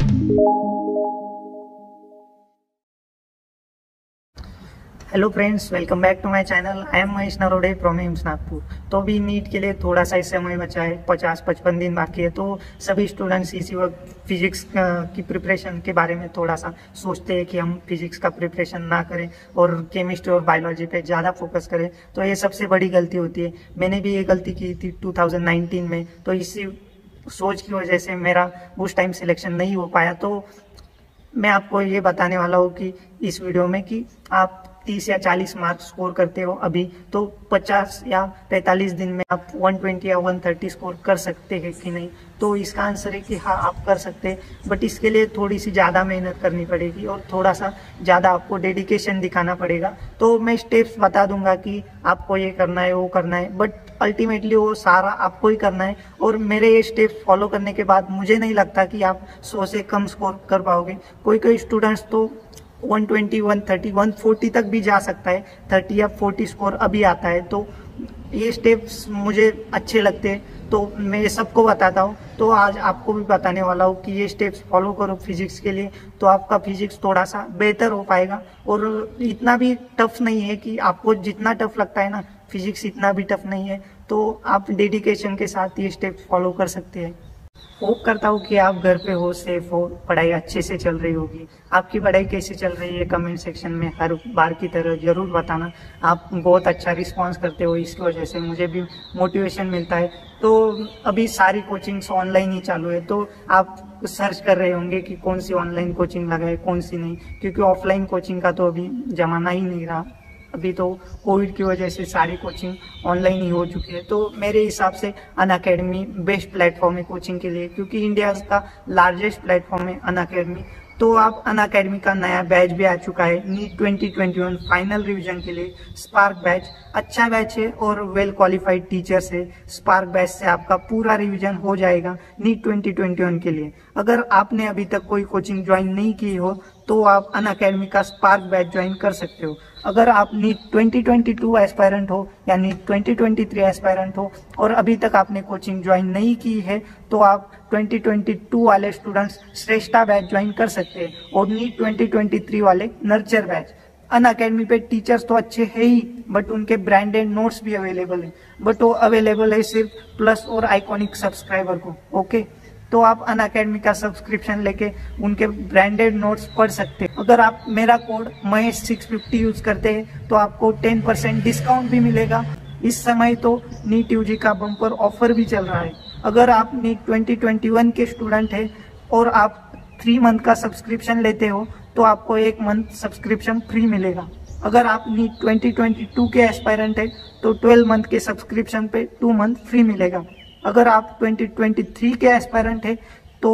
Hello friends, welcome back to my channel. I am Mahesh Narode from AIIMS Nagpur. तो अभी NEET के लिए थोड़ा सा समय बचा है, 50-55 दिन बाकी है। तो सभी स्टूडेंट्स इसी वक्त फिजिक्स की प्रिपरेशन के बारे में थोड़ा सा सोचते हैं कि हम फिजिक्स का प्रिपरेशन ना करें और केमिस्ट्री और बायोलॉजी पे ज़्यादा फोकस करें। तो ये सबसे बड़ी गलती होती है। मैंने भी ये गलती की थी 2019 में। तो इसी सोच की वजह से मेरा उस टाइम सिलेक्शन नहीं हो पाया। तो मैं आपको ये बताने वाला हूँ कि इस वीडियो में कि आप 30 या 40 मार्क्स स्कोर करते हो अभी, तो 50 या 45 दिन में आप 120 या 130 स्कोर कर सकते हैं कि नहीं। तो इसका आंसर है कि हाँ, आप कर सकते हैं, बट इसके लिए थोड़ी सी ज़्यादा मेहनत करनी पड़ेगी और थोड़ा सा ज़्यादा आपको डेडिकेशन दिखाना पड़ेगा। तो मैं स्टेप्स बता दूंगा कि आपको ये करना है, वो करना है, बट अल्टीमेटली वो सारा आपको ही करना है। और मेरे ये स्टेप्स फॉलो करने के बाद मुझे नहीं लगता कि आप 100 से कम स्कोर कर पाओगे। कोई स्टूडेंट्स तो 120, 130, 140 तक भी जा सकता है। 30 या 40 स्कोर अभी आता है। तो ये स्टेप्स मुझे अच्छे लगते हैं, तो मैं सबको बताता हूँ। तो आज आपको भी बताने वाला हूँ कि ये स्टेप्स फॉलो करो फिजिक्स के लिए, तो आपका फिजिक्स थोड़ा सा बेहतर हो पाएगा। और इतना भी टफ नहीं है कि आपको जितना टफ लगता है ना, फिजिक्स इतना भी टफ नहीं है। तो आप डेडिकेशन के साथ ये स्टेप्स फॉलो कर सकते हैं। होप करता हूँ कि आप घर पे हो, सेफ हो, पढ़ाई अच्छे से चल रही होगी। आपकी पढ़ाई कैसी चल रही है कमेंट सेक्शन में हर बार की तरह जरूर बताना। आप बहुत अच्छा रिस्पांस करते हो, इसकी वजह से मुझे भी मोटिवेशन मिलता है। तो अभी सारी कोचिंग्स ऑनलाइन ही चालू है, तो आप सर्च कर रहे होंगे कि कौन सी ऑनलाइन कोचिंग लगाए, कौन सी नहीं, क्योंकि ऑफलाइन कोचिंग का तो अभी जमाना ही नहीं रहा। अभी तो कोविड की वजह से सारी कोचिंग ऑनलाइन ही हो चुकी है। तो मेरे हिसाब से अनअकैडमी बेस्ट प्लेटफॉर्म है कोचिंग के लिए, क्योंकि इंडिया का लार्जेस्ट प्लेटफॉर्म है अनअकैडमी। तो आप अनअकैडमी का नया बैच भी आ चुका है, नीट 2021 फाइनल रिवीजन के लिए स्पार्क बैच। अच्छा बैच है और वेल क्वालिफाइड टीचर्स है। स्पार्क बैच से आपका पूरा रिवीजन हो जाएगा नीट 2021 के लिए। अगर आपने अभी तक कोई कोचिंग ज्वाइन नहीं की हो तो आप अनअकैडमी का स्पार्क बैच ज्वाइन कर सकते हो। अगर आप नीट 2022 एस्पायरेंट हो या नीट 2023 एस्पायरेंट हो और अभी तक आपने कोचिंग ज्वाइन नहीं की है, तो आप 2022 वाले स्टूडेंट्स श्रेष्ठा बैच ज्वाइन कर सकते हैं और नीट 2023 वाले नर्चर बैच। अनअकैडमी पे टीचर्स तो अच्छे है ही, बट उनके ब्रांडेड नोट्स भी अवेलेबल है, बट वो अवेलेबल है सिर्फ प्लस और आइकॉनिक सब्सक्राइबर को। ओके, तो आप अनअकैडमी का सब्सक्रिप्शन लेके उनके ब्रांडेड नोट्स पढ़ सकते हैं। अगर आप मेरा कोड महेश 650 यूज करते हैं तो आपको 10% डिस्काउंट भी मिलेगा। इस समय तो नीट यूजी का बम्पर ऑफर भी चल रहा है। अगर आप नीट 2021 के स्टूडेंट हैं और आप 3 मंथ का सब्सक्रिप्शन लेते हो तो आपको 1 मंथ सब्सक्रिप्शन फ्री मिलेगा। अगर आप नीट 2022 के एस्पायरेंट है तो 12 मंथ के सब्सक्रिप्शन पे 2 मंथ फ्री मिलेगा। अगर आप 2023 के एस्पायरेंट है तो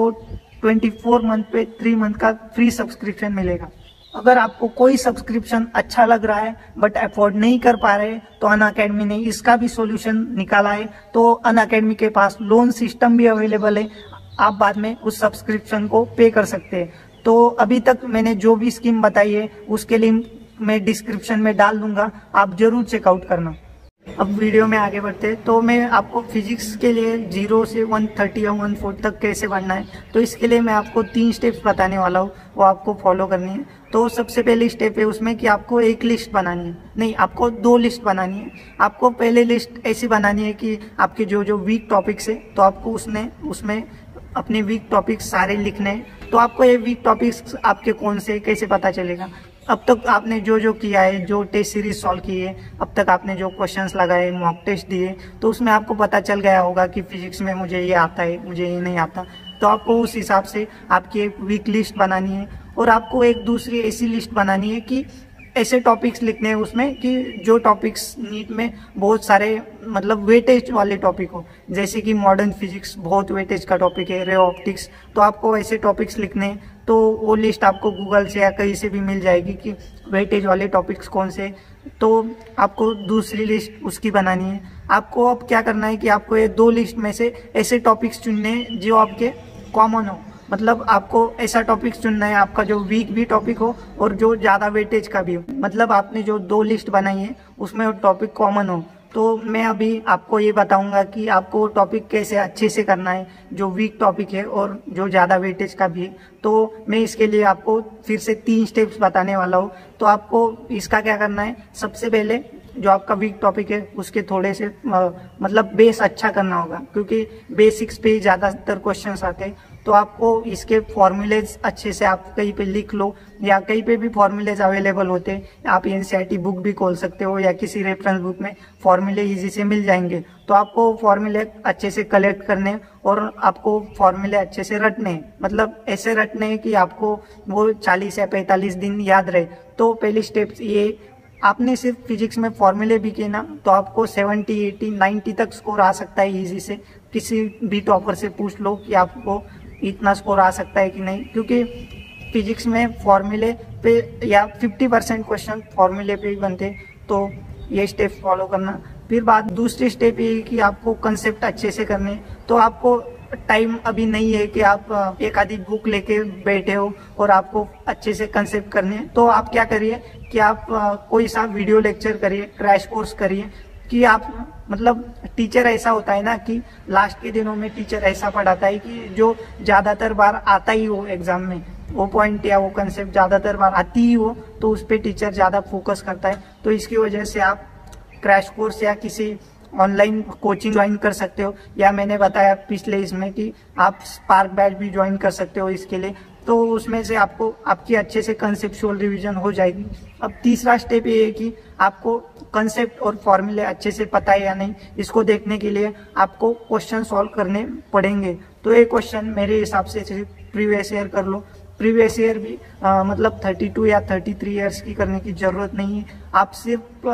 24 मंथ पे 3 मंथ का फ्री सब्सक्रिप्शन मिलेगा। अगर आपको कोई सब्सक्रिप्शन अच्छा लग रहा है बट अफोर्ड नहीं कर पा रहे, तो अनअकैडमी ने इसका भी सॉल्यूशन निकाला है। तो अनअकैडमी के पास लोन सिस्टम भी अवेलेबल है, आप बाद में उस सब्सक्रिप्शन को पे कर सकते हैं। तो अभी तक मैंने जो भी स्कीम बताई है उसके लिंक मैं डिस्क्रिप्शन में डाल दूंगा, आप जरूर चेकआउट करना। अब वीडियो में आगे बढ़ते हैं। तो मैं आपको फिजिक्स के लिए 0 से 130 या 140 तक कैसे बढ़ना है, तो इसके लिए मैं आपको 3 स्टेप्स बताने वाला हूँ, वो आपको फॉलो करनी है। तो सबसे पहली स्टेप है उसमें कि आपको एक लिस्ट बनानी है, नहीं आपको 2 लिस्ट बनानी है। आपको पहले लिस्ट ऐसी बनानी है कि आपके जो वीक टॉपिक्स है, तो आपको उसमें अपने वीक टॉपिक्स सारे लिखने हैं। तो आपको ये वीक टॉपिक्स आपके कौन से कैसे पता चलेगा? अब तक आपने जो किया है, जो टेस्ट सीरीज सॉल्व की है, अब तक आपने जो क्वेश्चंस लगाए, मॉक टेस्ट दिए, तो उसमें आपको पता चल गया होगा कि फिजिक्स में मुझे ये आता है, मुझे ये नहीं आता। तो आपको उस हिसाब से आपकी एक वीक लिस्ट बनानी है और आपको एक दूसरी ऐसी लिस्ट बनानी है कि ऐसे टॉपिक्स लिखने हैं उसमें कि जो टॉपिक्स नीट में बहुत सारे मतलब वेटेज वाले टॉपिक हो। जैसे कि मॉडर्न फिजिक्स बहुत वेटेज का टॉपिक है, रे ऑप्टिक्स, तो आपको ऐसे टॉपिक्स लिखने हैं। तो वो लिस्ट आपको गूगल से या कहीं से भी मिल जाएगी कि वेटेज वाले टॉपिक्स कौन से। तो आपको दूसरी लिस्ट उसकी बनानी है। आपको अब क्या करना है कि आपको ये 2 लिस्ट में से ऐसे टॉपिक्स चुनने हैं जो आपके कॉमन हो। मतलब आपको ऐसा टॉपिक चुनना है आपका जो वीक भी टॉपिक हो और जो ज्यादा वेटेज का भी हो। मतलब आपने जो 2 लिस्ट बनाई है उसमें टॉपिक कॉमन हो। तो मैं अभी आपको ये बताऊंगा कि आपको टॉपिक कैसे अच्छे से करना है, जो वीक टॉपिक है और जो ज़्यादा वेटेज का भी है। तो मैं इसके लिए आपको फिर से 3 स्टेप्स बताने वाला हूँ। तो आपको इसका क्या करना है, सबसे पहले जो आपका वीक टॉपिक है उसके थोड़े से मतलब बेस अच्छा करना होगा, क्योंकि बेसिक्स पे ज़्यादातर क्वेश्चंस आते हैं। तो आपको इसके फॉर्मूलेज अच्छे से आप कहीं पे लिख लो, या कहीं पे भी फॉर्मूलेज अवेलेबल होते हैं। आप एनसीईआरटी बुक भी खोल सकते हो या किसी रेफरेंस बुक में फॉर्मूले इजी से मिल जाएंगे। तो आपको फॉर्मूले अच्छे से कलेक्ट करने और आपको फॉर्मूले अच्छे से रटने हैं, मतलब ऐसे रटने हैं कि आपको वो 40 या 45 दिन याद रहे। तो पहली स्टेप ये, आपने सिर्फ फिजिक्स में फॉर्मूले भी किए ना तो आपको 70, 80, 90 तक स्कोर आ सकता है इजी से। किसी भी टॉपर से पूछ लो कि आपको इतना स्कोर आ सकता है कि नहीं, क्योंकि फिजिक्स में फॉर्मूले पे या 50% क्वेश्चन फॉर्मूले पे ही बनते। तो ये स्टेप फॉलो करना। फिर बात दूसरी स्टेप ये कि आपको कंसेप्ट अच्छे से करने। तो आपको टाइम अभी नहीं है कि आप एक आधी बुक लेके बैठे हो और आपको अच्छे से कंसेप्ट करने हैं। तो आप क्या करिए कि आप कोई सा वीडियो लेक्चर करिए, क्रैश कोर्स करिए, कि आप मतलब टीचर ऐसा होता है ना कि लास्ट के दिनों में टीचर ऐसा पढ़ाता है कि जो ज्यादातर बार आता ही हो एग्जाम में, वो पॉइंट या वो कंसेप्ट ज्यादातर बार आती ही हो, तो उस पर टीचर ज्यादा फोकस करता है। तो इसकी वजह से आप क्रैश कोर्स या किसी ऑनलाइन कोचिंग ज्वाइन कर सकते हो, या मैंने बताया पिछले इसमें कि आप स्पार्क बैच भी ज्वाइन कर सकते हो इसके लिए। तो उसमें से आपको आपकी अच्छे से कंसेप्चुअल रिवीजन हो जाएगी। अब तीसरा स्टेप ये है कि आपको कंसेप्ट और फॉर्मूले अच्छे से पता है या नहीं, इसको देखने के लिए आपको क्वेश्चन सॉल्व करने पड़ेंगे। तो ये क्वेश्चन मेरे हिसाब से सिर्फ प्रीवियस ईयर कर लो। प्रीवियस ईयर भी मतलब 32 या 33 ईयर्स की करने की जरूरत नहीं है। आप सिर्फ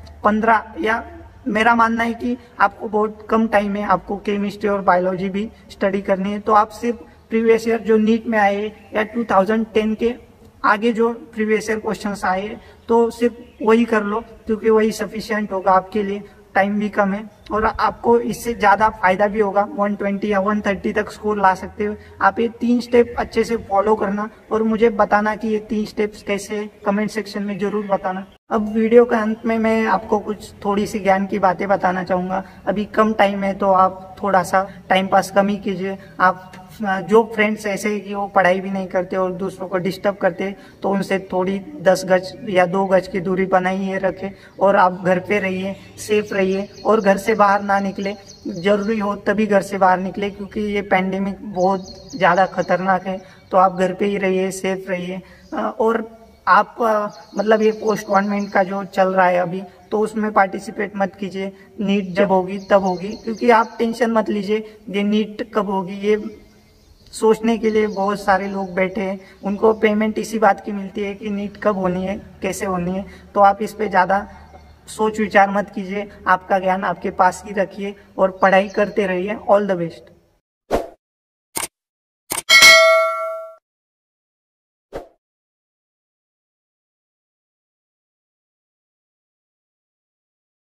15, या मेरा मानना है कि आपको बहुत कम टाइम है, आपको केमिस्ट्री और बायोलॉजी भी स्टडी करनी है। तो आप सिर्फ प्रीवियस ईयर जो नीट में आए या 2010 के आगे जो प्रीवियस ईयर क्वेश्चंस आए, तो सिर्फ वही कर लो, क्योंकि वही सफिशिएंट होगा आपके लिए। टाइम भी कम है और आपको इससे ज्यादा फायदा भी होगा। 120 या 130 तक स्कोर ला सकते हो। आप ये 3 स्टेप अच्छे से फॉलो करना और मुझे बताना कि ये 3 स्टेप्स कैसे, कमेंट सेक्शन में जरूर बताना। अब वीडियो के अंत में मैं आपको कुछ थोड़ी सी ज्ञान की बातें बताना चाहूंगा। अभी कम टाइम है तो आप थोड़ा सा टाइम पास कम ही कीजिए। आप जो फ्रेंड्स ऐसे ही कि वो पढ़ाई भी नहीं करते और दूसरों को डिस्टर्ब करते, तो उनसे थोड़ी 10 गज या 2 गज की दूरी बनाइए रखें। और आप घर पे रहिए, सेफ रहिए और घर से बाहर ना निकले। जरूरी हो तभी घर से बाहर निकले, क्योंकि ये पैंडेमिक बहुत ज़्यादा खतरनाक है। तो आप घर पे ही रहिए, सेफ रहिए। और आप मतलब ये पोस्ट गवर्नमेंट का जो चल रहा है अभी, तो उसमें पार्टिसिपेट मत कीजिए। नीट जब होगी तब होगी, क्योंकि आप टेंशन मत लीजिए ये नीट कब होगी, ये सोचने के लिए बहुत सारे लोग बैठे हैं। उनको पेमेंट इसी बात की मिलती है कि नीट कब होनी है, कैसे होनी है। तो आप इस पे ज़्यादा सोच विचार मत कीजिए। आपका ज्ञान आपके पास ही रखिए और पढ़ाई करते रहिए। All the best.